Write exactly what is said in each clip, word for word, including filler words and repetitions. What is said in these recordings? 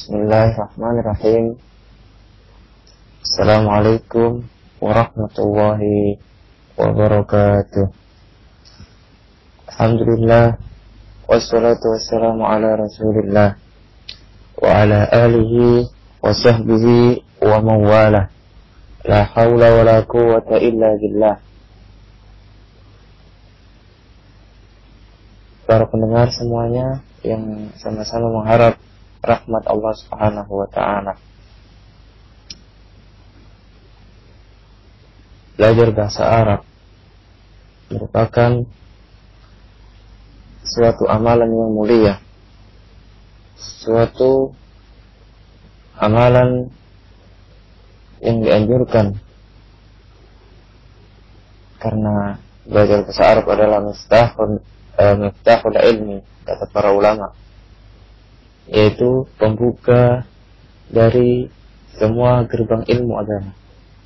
Bismillahirrahmanirrahim. Assalamualaikum warahmatullahi wabarakatuh. Alhamdulillah, wassalatu wassalamu ala rasulillah wa ala alihi wa sahbihi wa mawalah. La hawla wa la quwwata illa billah. Para pendengar semuanya yang sama-sama mengharap rahmat Allah Subhanahu wa ta'ala. Belajar bahasa Arab merupakan suatu amalan yang mulia, suatu amalan yang dianjurkan, karena belajar bahasa Arab adalah miftahul eh, miftahul ilmi, kata para ulama, yaitu pembuka dari semua gerbang ilmu agama.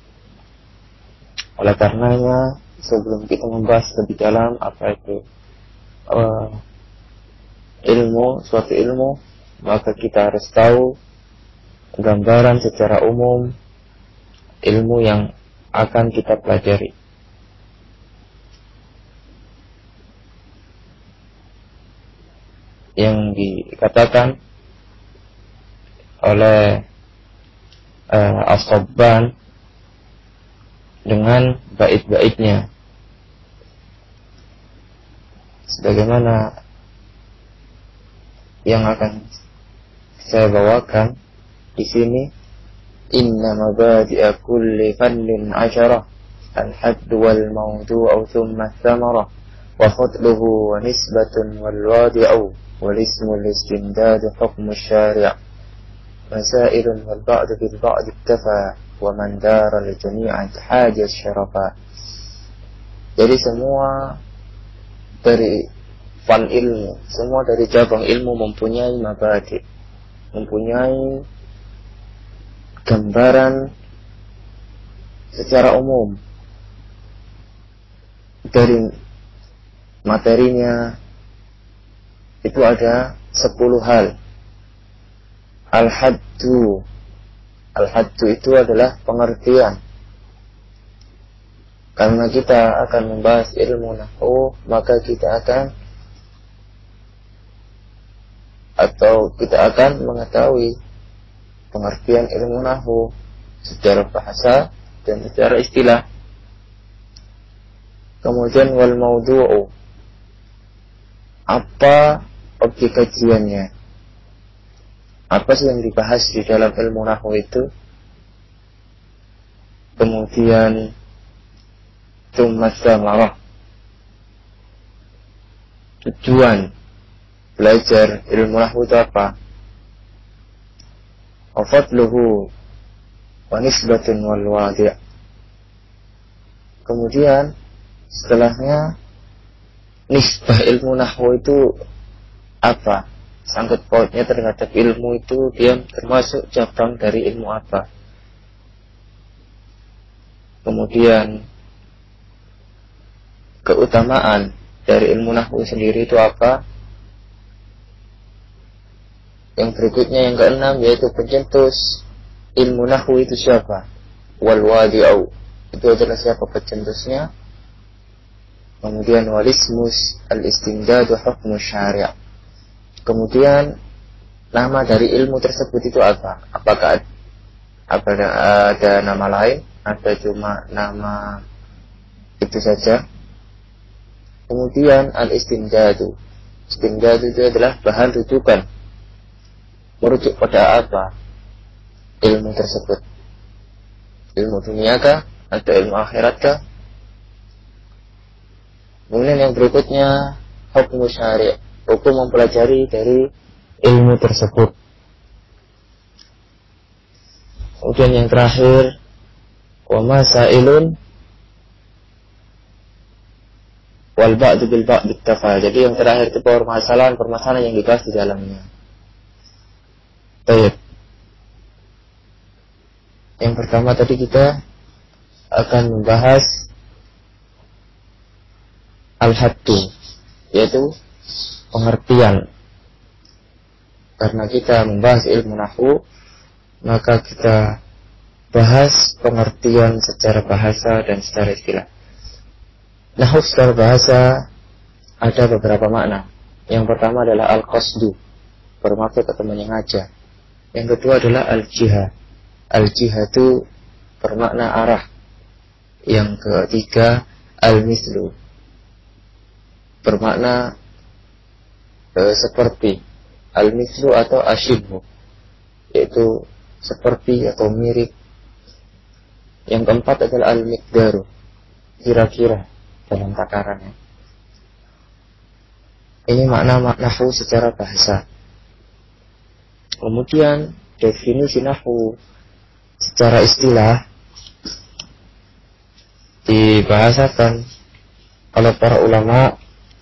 Oleh karenanya, sebelum kita membahas lebih dalam apa itu uh, ilmu, suatu ilmu, maka kita harus tahu gambaran secara umum ilmu yang akan kita pelajari. Yang dikatakan oleh uh, As-Sabban dengan bait-baitnya, sebagaimana yang akan saya bawakan di sini. Inna mabadi'a kulli fannin asyarah, al-hadd wal mawdu'u thumma thamarah, wa khutluhu wa nisbatun wal wadi'u wal ismu al-istindad hukmu syari', masailun wal ba'du bil ba'di iktafa, wa man dara li jami'at hajat syarafa. Jadi semua dari fan ilmu, semua dari cabang ilmu mempunyai mabadi, mempunyai gambaran secara umum dari materinya. Itu ada sepuluh hal. Al-haddu, Al-haddu itu adalah pengertian. Karena kita akan membahas ilmu nahwu, maka kita akan atau kita akan mengetahui pengertian ilmu nahwu secara bahasa dan secara istilah. Kemudian wal mawdu'u, apa objek kajiannya, apa sih yang dibahas di dalam ilmu nahwu itu. Kemudian tsumma tsamarah, tujuan belajar ilmu nahwu itu apa. Wa fadluhu wa nisbatun wal wadi'. Kemudian setelahnya nisbah ilmu nahwu itu apa, sangkut pautnya terhadap ilmu itu, dia termasuk cabang dari ilmu apa. Kemudian keutamaan dari ilmu nahwu sendiri itu apa. Yang berikutnya yang keenam, yaitu pencetus ilmu nahwu itu siapa. Wal wadi'u, itu adalah siapa pencetusnya. Kemudian walismus al-istindadu hukmu syari'. Kemudian nama dari ilmu tersebut itu apa? Apakah apa ada nama lain? Ada cuma nama itu saja? Kemudian al-istindadu, istindadu itu adalah bahan rujukan, merujuk pada apa ilmu tersebut. Ilmu dunia kah atau ilmu akhirat kah? Kemudian yang berikutnya hukmu syari', hukum mempelajari dari ilmu tersebut. Kemudian yang terakhir wa masailun wal ba'du bil ba'di iktafa. Jadi yang terakhir itu permasalahan-permasalahan yang dibahas di dalamnya. Baik. Yang pertama tadi kita akan membahas al-haddu, yaitu pengertian karena kita membahas ilmu nahwu, maka kita bahas pengertian secara bahasa dan secara istilah. Nahwu secara bahasa ada beberapa makna. Yang pertama adalah al-qasdu, bermaksud atau menyengaja. Yang kedua adalah al-jihah. Al-jihah itu bermakna arah. Yang ketiga al-mislu, bermakna e, seperti. Al-mislu atau asyibhu, yaitu seperti atau mirip. Yang keempat adalah al-miqdaru, kira-kira dalam takarannya. Ini makna-makna nahwu secara bahasa. Kemudian definisi nahwu secara istilah dibahasakan oleh para ulama,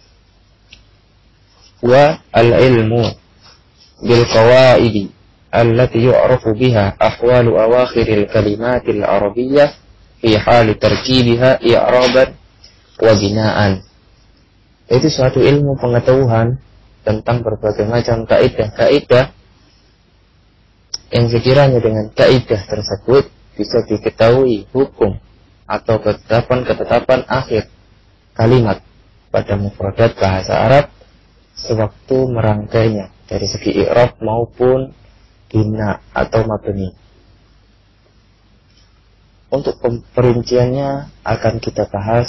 wa al-ilmu bil qawaidi allati yu'rafu biha ahwalu awakhiril kalimatil arabiyyah fi hali tarkibiha i'raban wa binaan. Itu suatu ilmu pengetahuan tentang berbagai macam kaidah-kaidah yang sekiranya dengan kaidah tersebut bisa diketahui hukum atau ketetapan-ketetapan akhir kalimat pada mufradat bahasa Arab sewaktu merangkainya dari segi i'rab maupun bina atau mabni. Untuk perinciannya akan kita bahas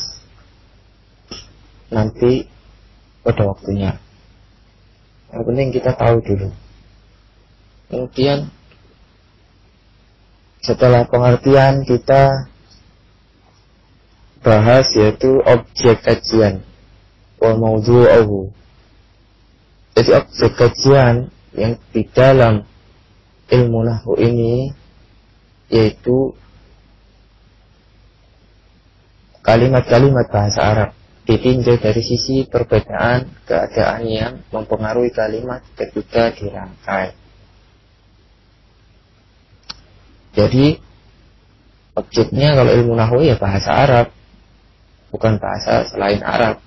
nanti pada waktunya. Yang penting kita tahu dulu. Kemudian setelah pengertian kita bahas yaitu objek kajian wa mawdu'uhu. Jadi objek kajian yang di dalam ilmu nahwu ini yaitu kalimat-kalimat bahasa Arab, ditinjau dari sisi perbedaan keadaan yang mempengaruhi kalimat ketika dirangkai. Jadi objeknya kalau ilmu nahwu ya bahasa Arab, bukan bahasa selain Arab.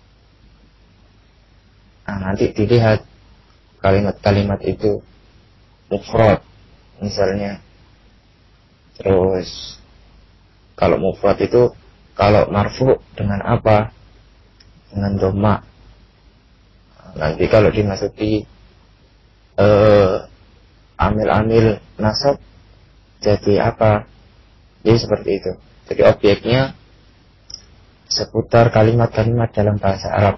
Nah, nanti dilihat kalimat-kalimat itu mufrad misalnya. Terus kalau mufrad itu kalau marfu dengan apa? Dengan dhamma. Nanti kalau dimasuki eh, amil-amil nasab jadi apa? Jadi seperti itu. Jadi objeknya seputar kalimat-kalimat dalam bahasa Arab.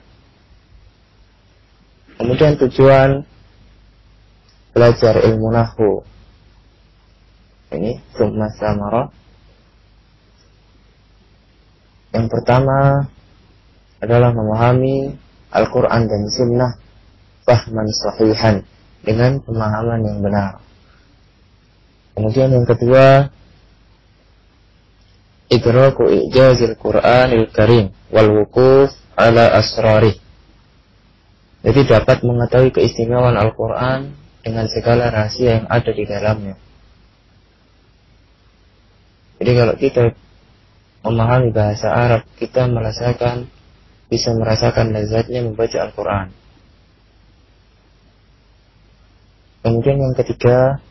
Kemudian tujuan belajar ilmu nahwu ini summa samara. Yang pertama adalah memahami Al-Quran dan Sunnah fahman sahihan, dengan pemahaman yang benar. Kemudian yang kedua, idraku ijazil Qur'anil Karim wal wukuf ala asrarih. Jadi dapat mengetahui keistimewaan Al-Quran dengan segala rahasia yang ada di dalamnya. Jadi kalau kita memahami bahasa Arab, kita merasakan, bisa merasakan lezatnya membaca Al-Quran. Kemudian yang ketiga,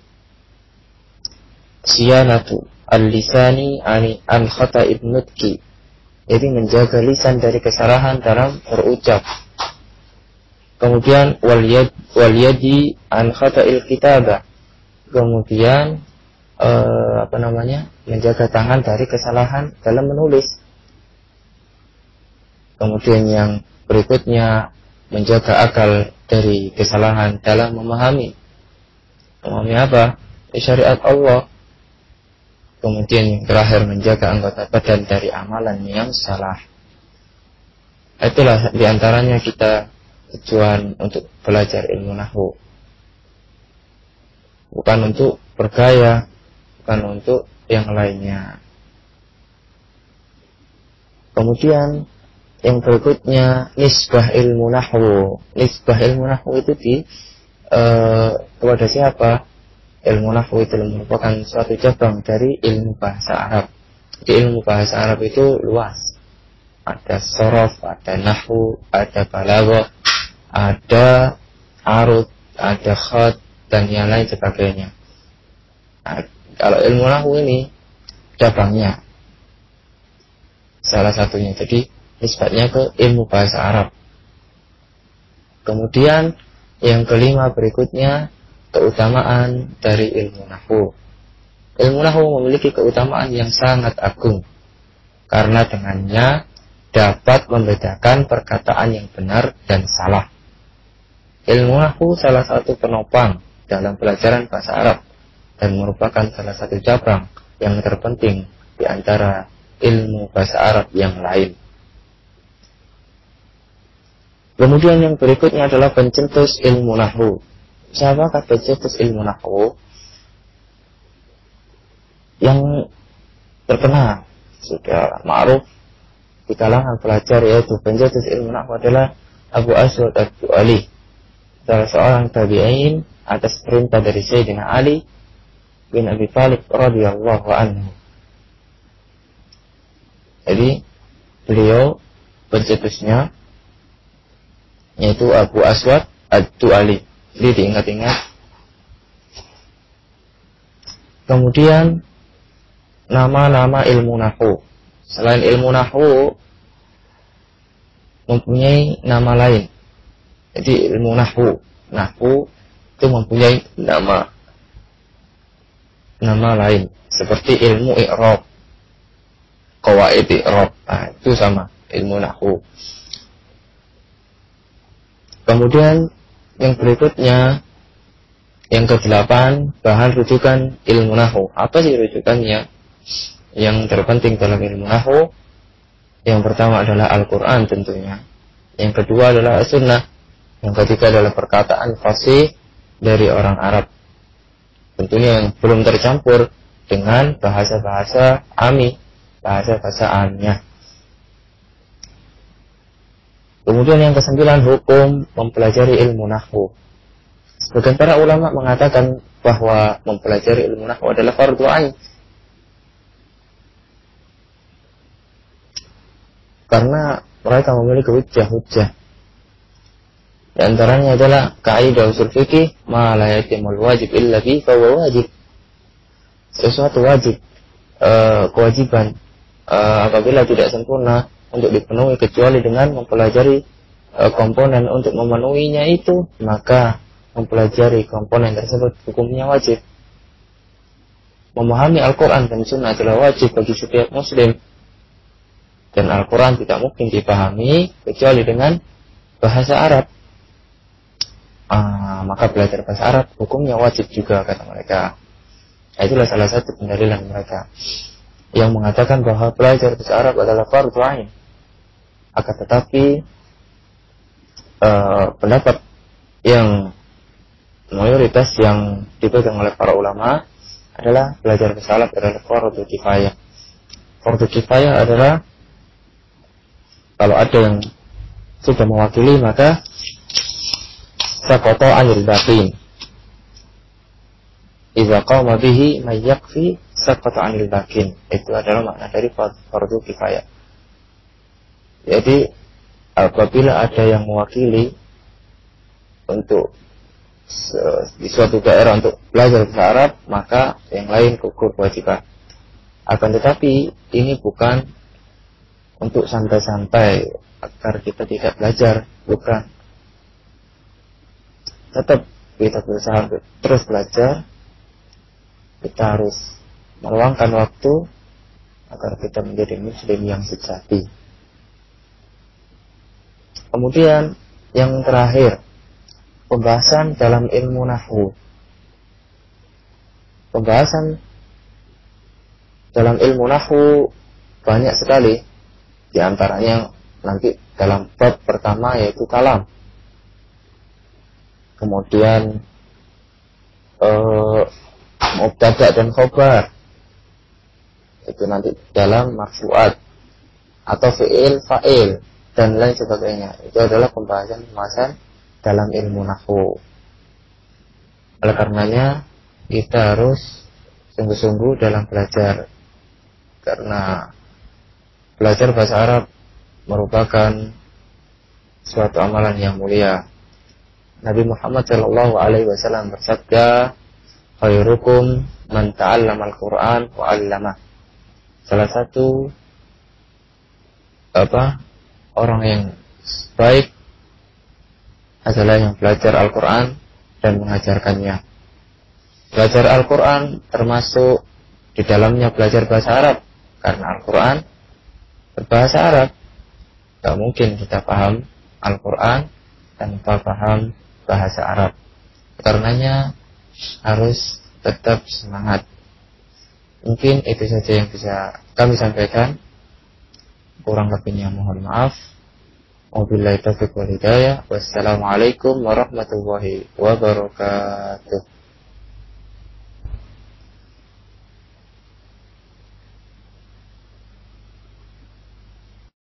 siyanatu al-lisani an khata'id nutqi. Jadi menjaga lisan dari kesalahan dalam berucap. Kemudian wal yad wal yadi an khata'il kitabah. Kemudian eh, apa namanya? menjaga tangan dari kesalahan dalam menulis. Kemudian yang berikutnya menjaga akal dari kesalahan dalam memahami. Memahami apa? Syariat Allah. Kemudian yang terakhir menjaga anggota badan dari amalan yang salah. Itulah diantaranya kita tujuan untuk belajar ilmu nahwu. Bukan untuk bergaya, bukan untuk yang lainnya. Kemudian yang berikutnya nisbah ilmu nahwu. Nisbah ilmu nahwu itu di uh, kepada siapa? Ilmu nahwu itu merupakan suatu cabang dari ilmu bahasa Arab. Di ilmu bahasa Arab itu luas. Ada sorof, ada nahwu, ada balaghah, ada arud, ada khat dan yang lain sebagainya. Nah, kalau ilmu nahwu ini cabangnya salah satunya, jadi nisbatnya ke ilmu bahasa Arab. Kemudian yang kelima berikutnya keutamaan dari ilmu nahwu. Ilmu nahwu memiliki keutamaan yang sangat agung karena dengannya dapat membedakan perkataan yang benar dan salah. Ilmu nahwu salah satu penopang dalam pelajaran bahasa Arab dan merupakan salah satu cabang yang terpenting di antara ilmu bahasa Arab yang lain. Kemudian yang berikutnya adalah pencetus ilmu nahwu. Siapakah pencetus ilmu nahwu? Yang terkenal sudah ma'ruf di kalangan pelajar, yaitu pencetus ilmu nahwu adalah Abu Aswad ad-Du'ali, salah seorang tabi'in atas perintah dari Sayyidina Ali bin Abi Thalib radhiyallahu anhu. Jadi beliau pencetusnya yaitu Abu Aswad ad-Du'ali. Jadi diingat-ingat. Kemudian nama-nama ilmu nahwu. Selain ilmu nahwu mempunyai nama lain. Jadi ilmu nahwu, nahwu itu mempunyai nama nama lain seperti ilmu i'rab, qawaid i'rab. Nah, itu sama ilmu nahwu. Kemudian yang berikutnya yang kedelapan, bahan rujukan ilmu nahwu. Apa sih rujukannya? Yang terpenting dalam ilmu nahwu, yang pertama adalah Al-Quran tentunya. Yang kedua adalah As-Sunnah. Yang ketiga adalah perkataan fasih dari orang Arab. Tentunya yang belum tercampur dengan bahasa-bahasa ami, bahasa-bahasa amnya. Kemudian yang kesembilan, hukum mempelajari ilmu nahwu. Sebagian para ulama mengatakan bahwa mempelajari ilmu nahwu adalah fardhu ain. Karena mereka memiliki hujjah-hujjah. Di antaranya adalah kaidah usul fikih, ma la yatimul wajib illa bi fa huwa wajib. Sesuatu wajib, e, kewajiban e, apabila tidak sempurna untuk dipenuhi kecuali dengan mempelajari e, komponen untuk memenuhinya itu, maka mempelajari komponen tersebut hukumnya wajib. Memahami Al-Quran dan Sunnah adalah wajib bagi setiap muslim. Dan Al-Quran tidak mungkin dipahami kecuali dengan bahasa Arab. Ah, maka belajar bahasa Arab hukumnya wajib juga, kata mereka. Itulah salah satu pendalilan mereka yang mengatakan bahwa belajar bahasa Arab adalah fardhu ain. Akan tetapi uh, pendapat yang mayoritas yang dipegang oleh para ulama adalah belajar bahasa Arab adalah fardhu kifayah. Fardhu kifayah adalah kalau ada yang sudah mewakili maka saqata 'anil baqin. Idza qama bihi may yakfi saqata 'anil baqin. Itu adalah makna dari fardhu kifayah. Jadi apabila ada yang mewakili untuk di suatu daerah untuk belajar bahasa Arab, maka yang lain gugur kewajiban. Akan tetapi ini bukan untuk santai-santai agar kita tidak belajar, bukan. Tetap kita berusaha untuk terus belajar. Kita harus meluangkan waktu agar kita menjadi muslim yang sejati. Kemudian yang terakhir, pembahasan dalam ilmu nahwu. Pembahasan dalam ilmu nahwu banyak sekali. Di antaranya nanti dalam bab pertama yaitu kalam. Kemudian eh, mubtada dan khobar. Itu nanti dalam marfu'at atau fi'il, fa'il dan lain sebagainya. Itu adalah pembahasan-pembahasan dalam ilmu nahwu. Oleh karenanya kita harus sungguh-sungguh dalam belajar, karena belajar bahasa Arab merupakan suatu amalan yang mulia. Nabi Muhammad Shallallahu Alaihi Wasallam bersabda, khairukum man ta'allama al-Quran wa 'allamah. Salah satu apa orang yang baik adalah yang belajar Al-Quran dan mengajarkannya. Belajar Al-Quran termasuk di dalamnya belajar bahasa Arab, karena Al-Quran berbahasa Arab. Tidak mungkin kita paham Al-Quran tanpa paham bahasa Arab. Karenanya harus tetap semangat. Mungkin itu saja yang bisa kami sampaikan. Kurang lebihnya mohon maaf. Wabillahi taufiq wal hidayah. Wassalamualaikum warahmatullahi wabarakatuh.